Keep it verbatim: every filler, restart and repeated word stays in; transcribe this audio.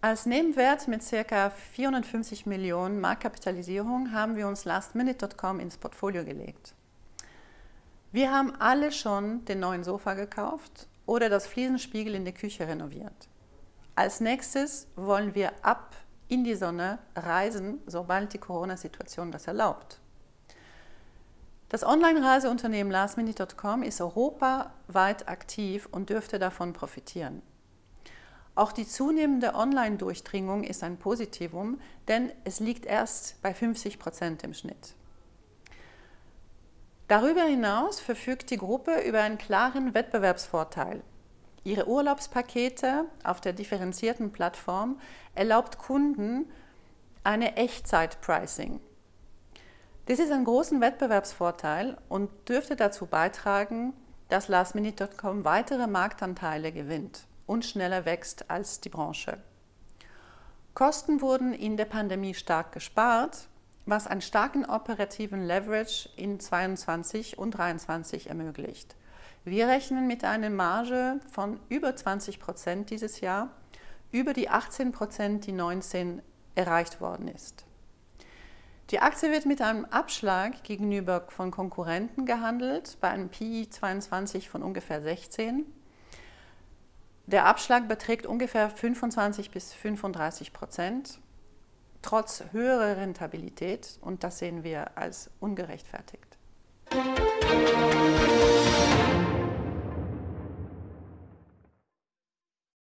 Als Nebenwert mit ca. vierhundertfünfzig Millionen Marktkapitalisierung haben wir uns last minute Punkt com ins Portfolio gelegt. Wir haben alle schon den neuen Sofa gekauft oder das Fliesenspiegel in der Küche renoviert. Als nächstes wollen wir ab in die Sonne reisen, sobald die Corona-Situation das erlaubt. Das Online-Reiseunternehmen last minute Punkt com ist europaweit aktiv und dürfte davon profitieren. Auch die zunehmende Online-Durchdringung ist ein Positivum, denn es liegt erst bei fünfzig Prozent im Schnitt. Darüber hinaus verfügt die Gruppe über einen klaren Wettbewerbsvorteil. Ihre Urlaubspakete auf der differenzierten Plattform erlaubt Kunden eine Echtzeit-Pricing. Dies ist ein großer Wettbewerbsvorteil und dürfte dazu beitragen, dass last minute Punkt com weitere Marktanteile gewinnt und schneller wächst als die Branche. Kosten wurden in der Pandemie stark gespart, was einen starken operativen Leverage in zweiundzwanzig und dreiundzwanzig ermöglicht. Wir rechnen mit einer Marge von über zwanzig Prozent dieses Jahr, über die achtzehn Prozent, die neunzehn erreicht worden ist. Die Aktie wird mit einem Abschlag gegenüber von Konkurrenten gehandelt, bei einem P I zweiundzwanzig von ungefähr sechzehn. Der Abschlag beträgt ungefähr fünfundzwanzig bis fünfunddreißig Prozent, trotz höherer Rentabilität, und das sehen wir als ungerechtfertigt.